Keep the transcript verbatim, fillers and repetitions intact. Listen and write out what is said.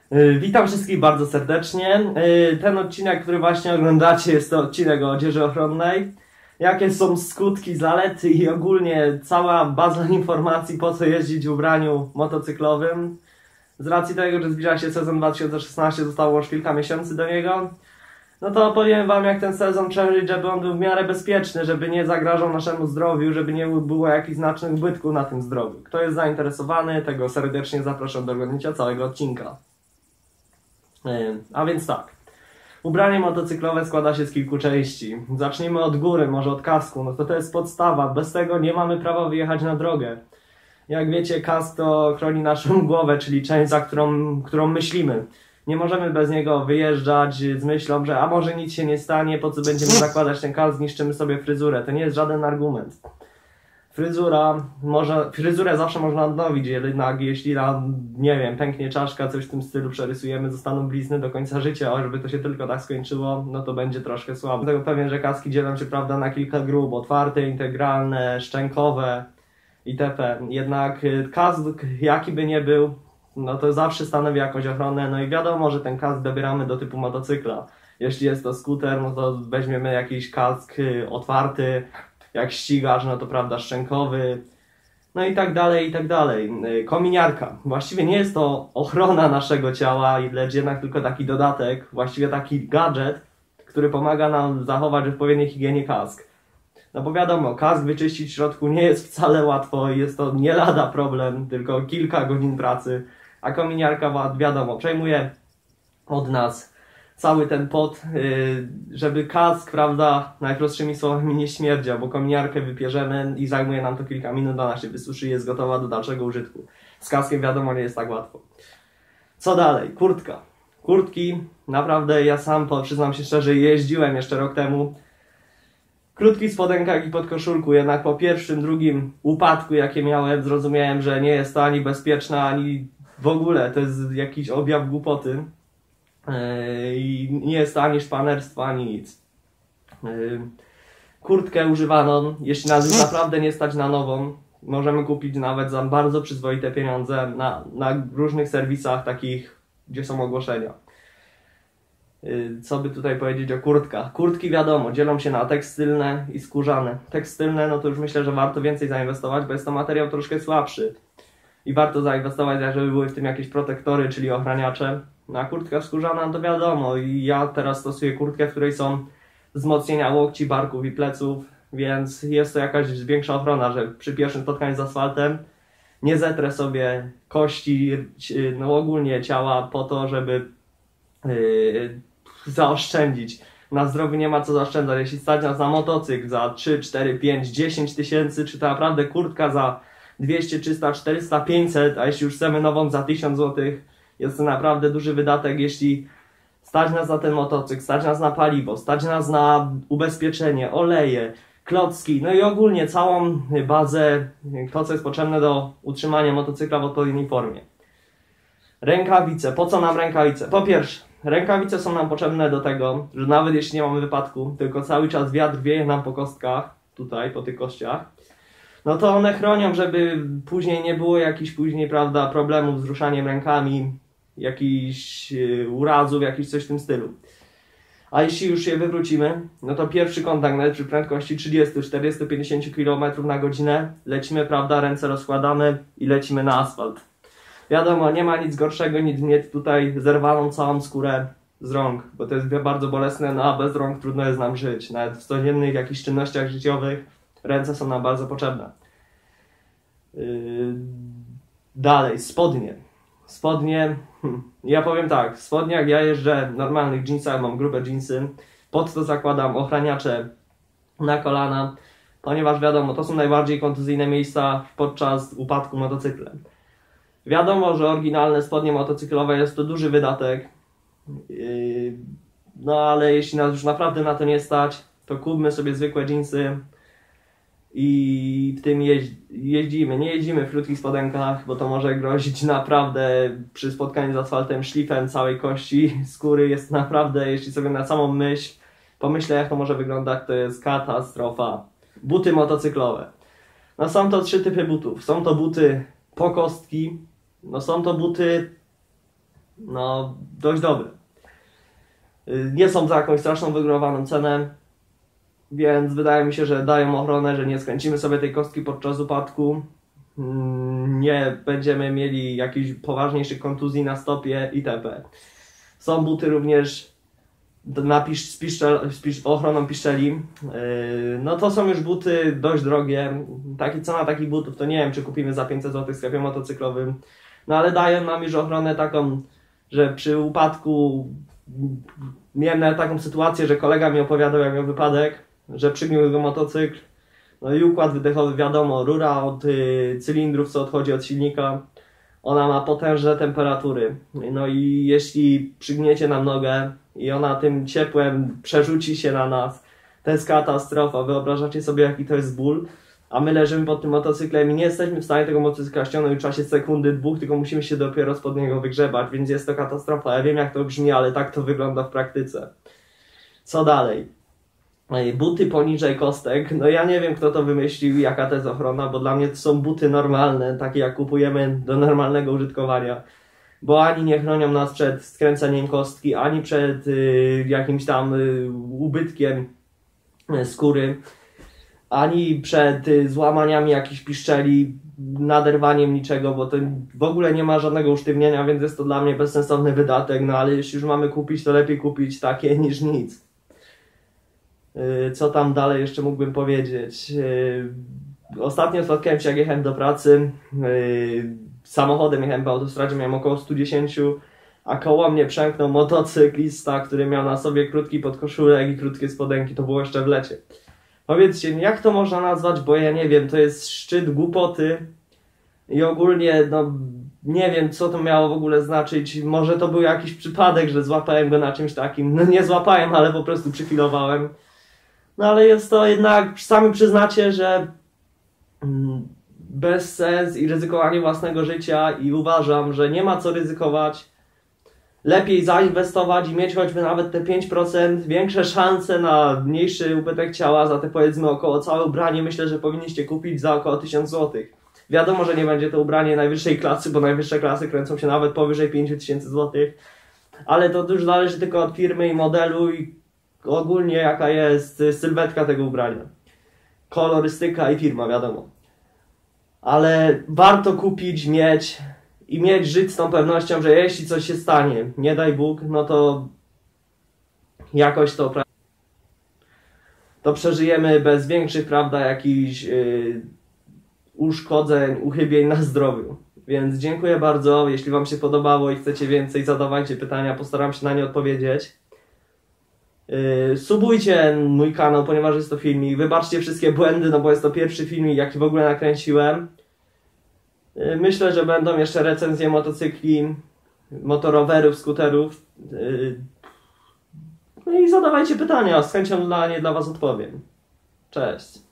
Yy, Witam wszystkich bardzo serdecznie. Yy, Ten odcinek, który właśnie oglądacie, jest to odcinek o odzieży ochronnej. Jakie są skutki, zalety i ogólnie cała baza informacji, po co jeździć w ubraniu motocyklowym. Z racji tego, że zbliża się sezon dwa tysiące szesnasty, zostało już kilka miesięcy do niego. No to powiem wam, jak ten sezon przeżyć, żeby on był w miarę bezpieczny, żeby nie zagrażał naszemu zdrowiu, żeby nie było jakichś znacznych ubytków na tym zdrowiu. Kto jest zainteresowany, tego serdecznie zapraszam do oglądania całego odcinka. A więc tak, ubranie motocyklowe składa się z kilku części. Zacznijmy od góry, może od kasku, no to to jest podstawa, bez tego nie mamy prawa wyjechać na drogę. Jak wiecie, kask to chroni naszą głowę, czyli część, za którą, którą myślimy. Nie możemy bez niego wyjeżdżać z myślą, że a może nic się nie stanie, po co będziemy zakładać ten kask, zniszczymy sobie fryzurę. To nie jest żaden argument. Fryzura, może, fryzurę zawsze można odnowić, jednak jeśli nam, nie wiem, pęknie czaszka, coś w tym stylu przerysujemy, zostaną blizny do końca życia, a żeby to się tylko tak skończyło, no to będzie troszkę słabo. Dlatego pewien, że kaski dzielą się, prawda, na kilka grup, otwarte, integralne, szczękowe itp. Jednak kask, jaki by nie był, no to zawsze stanowi jakąś ochronę, no i wiadomo, że ten kask dobieramy do typu motocykla. Jeśli jest to skuter, no to weźmiemy jakiś kask otwarty, jak ścigasz, no to prawda, szczękowy, no i tak dalej, i tak dalej. Kominiarka. Właściwie nie jest to ochrona naszego ciała, lecz jednak tylko taki dodatek, właściwie taki gadżet, który pomaga nam zachować w odpowiedniej higienie kask. No bo wiadomo, kask wyczyścić w środku nie jest wcale łatwo, jest to nie lada problem, tylko kilka godzin pracy, a kominiarka, wiadomo, przejmuje od nas cały ten pot, żeby kask, prawda, najprostszymi słowami nie śmierdział, bo kominiarkę wypierzemy i zajmuje nam to kilka minut, ona się wysuszy i jest gotowa do dalszego użytku. Z kaskiem, wiadomo, nie jest tak łatwo. Co dalej? Kurtka. Kurtki, naprawdę ja sam, przyznam się szczerze, jeździłem jeszcze rok temu w krótkich spodenkach i podkoszulku, jednak po pierwszym, drugim upadku, jakie miałem, zrozumiałem, że nie jest to ani bezpieczne, ani w ogóle, to jest jakiś objaw głupoty. I nie jest to ani szpanerstwo, ani nic. Kurtkę używaną, jeśli nas już naprawdę nie stać na nową, możemy kupić nawet za bardzo przyzwoite pieniądze na, na różnych serwisach takich, gdzie są ogłoszenia. Co by tutaj powiedzieć o kurtkach? Kurtki, wiadomo, dzielą się na tekstylne i skórzane. Tekstylne, no to już myślę, że warto więcej zainwestować, bo jest to materiał troszkę słabszy. I warto zainwestować, żeby były w tym jakieś protektory, czyli ochraniacze. Na kurtka skórzana to wiadomo, i ja teraz stosuję kurtkę, w której są wzmocnienia łokci, barków i pleców, więc jest to jakaś większa ochrona, że przy pierwszym spotkaniu z asfaltem nie zetrę sobie kości, no ogólnie ciała po to, żeby yy, zaoszczędzić. Na zdrowiu nie ma co zaoszczędzać. Jeśli stać nas na motocykl za trzy, cztery, pięć, dziesięć tysięcy, czy to naprawdę kurtka za dwieście, trzysta, czterysta, pięćset, a jeśli już chcemy nową za tysiąc złotych, jest to naprawdę duży wydatek, jeśli stać nas na ten motocykl, stać nas na paliwo, stać nas na ubezpieczenie, oleje, klocki, no i ogólnie całą bazę, to co jest potrzebne do utrzymania motocykla w odpowiedniej formie. Rękawice. Po co nam rękawice? Po pierwsze, rękawice są nam potrzebne do tego, że nawet jeśli nie mamy wypadku, tylko cały czas wiatr wieje nam po kostkach, tutaj, po tych kościach, no to one chronią, żeby później nie było jakichś później, prawda, problemów z ruszaniem rękami, jakichś yy, urazów, jakiś coś w tym stylu. A jeśli już je wywrócimy, no to pierwszy kontakt, nawet przy prędkości trzydzieści, czterdzieści, pięćdziesiąt kilometrów na godzinę, lecimy, prawda, ręce rozkładamy i lecimy na asfalt. Wiadomo, nie ma nic gorszego niż mieć tutaj zerwaną całą skórę z rąk, bo to jest bardzo bolesne, no a bez rąk trudno jest nam żyć. Nawet w codziennych jakichś czynnościach życiowych ręce są nam bardzo potrzebne. Yy, dalej, spodnie. Spodnie, hm, ja powiem tak, w spodniach ja jeżdżę w normalnych jeansach, mam grube jeansy, pod to zakładam ochraniacze na kolana, ponieważ wiadomo, to są najbardziej kontuzyjne miejsca podczas upadku motocyklem. Wiadomo, że oryginalne spodnie motocyklowe jest to duży wydatek, yy, no ale jeśli nas już naprawdę na to nie stać, to kupmy sobie zwykłe jeansy i w tym jeź jeździmy. Nie jeździmy w krótkich spodenkach, bo to może grozić naprawdę przy spotkaniu z asfaltem szlifem całej kości skóry. Jest naprawdę, jeśli sobie na samą myśl pomyślę, jak to może wyglądać, to jest katastrofa. Buty motocyklowe. No są to trzy typy butów. Są to buty po kostki, no są to buty no dość dobre. Nie są za jakąś straszną wygórowaną cenę, więc wydaje mi się, że dają ochronę, że nie skręcimy sobie tej kostki podczas upadku, nie będziemy mieli jakichś poważniejszych kontuzji na stopie itp. Są buty również na pisz, z, piszczel, z pisz, ochroną piszczeli. Yy, no to są już buty dość drogie. Taki, cena takich butów to nie wiem, czy kupimy za pięćset złotych w sklepie motocyklowym. No ale dają nam już ochronę taką, że przy upadku miałem nawet taką sytuację, że kolega mi opowiadał, jak miał wypadek, że przygniół go motocykl. No i układ wydechowy, wiadomo, rura od y, cylindrów, co odchodzi od silnika, ona ma potężne temperatury. No i jeśli przygniecie nam nogę i ona tym ciepłem przerzuci się na nas, to jest katastrofa. Wyobrażacie sobie, jaki to jest ból? A my leżymy pod tym motocyklem i nie jesteśmy w stanie tego motocykla ściągnąć w czasie sekundy, dwóch, tylko musimy się dopiero spod niego wygrzebać, więc jest to katastrofa. Ja wiem, jak to brzmi, ale tak to wygląda w praktyce. Co dalej? Buty poniżej kostek, no ja nie wiem, kto to wymyślił, jaka to jest ochrona, bo dla mnie to są buty normalne, takie jak kupujemy do normalnego użytkowania, bo ani nie chronią nas przed skręceniem kostki, ani przed y, jakimś tam y, ubytkiem y, skóry, ani przed y, złamaniami jakichś piszczeli, naderwaniem niczego, bo to w ogóle nie ma żadnego usztywnienia, więc jest to dla mnie bezsensowny wydatek, no ale jeśli już mamy kupić, to lepiej kupić takie niż nic. Co tam dalej jeszcze mógłbym powiedzieć? Ostatnio spotkałem się, jak jechałem do pracy. Samochodem jechałem po autostradzie, miałem około sto dziesięć, a koło mnie przemknął motocyklista, który miał na sobie krótki podkoszulek i krótkie spodenki. To było jeszcze w lecie. Powiedzcie mi, jak to można nazwać, bo ja nie wiem, to jest szczyt głupoty i ogólnie, no nie wiem, co to miało w ogóle znaczyć. Może to był jakiś przypadek, że złapałem go na czymś takim. No nie złapałem, ale po prostu przyfilowałem. No ale jest to jednak, sami przyznacie, że bez sens i ryzykowanie własnego życia i uważam, że nie ma co ryzykować. Lepiej zainwestować i mieć choćby nawet te pięć procent, większe szanse na mniejszy ubytek ciała za te powiedzmy około całe ubranie. Myślę, że powinniście kupić za około tysiąc złotych. Wiadomo, że nie będzie to ubranie najwyższej klasy, bo najwyższe klasy kręcą się nawet powyżej pięć tysięcy złotych. Ale to już zależy tylko od firmy i modelu i ogólnie jaka jest sylwetka tego ubrania. Kolorystyka i firma, wiadomo. Ale warto kupić, mieć i mieć, żyć z tą pewnością, że jeśli coś się stanie, nie daj Bóg, no to jakoś to to przeżyjemy bez większych, prawda, jakichś yy, uszkodzeń, uchybień na zdrowiu. Więc dziękuję bardzo. Jeśli Wam się podobało i chcecie więcej, zadawajcie pytania, postaram się na nie odpowiedzieć. Yy, subujcie mój kanał, ponieważ jest to filmik. Wybaczcie wszystkie błędy, no bo jest to pierwszy filmik, jaki w ogóle nakręciłem. Yy, myślę, że będą jeszcze recenzje motocykli, motorowerów, skuterów. Yy, no i zadawajcie pytania, z chęcią na nie dla Was odpowiem. Cześć.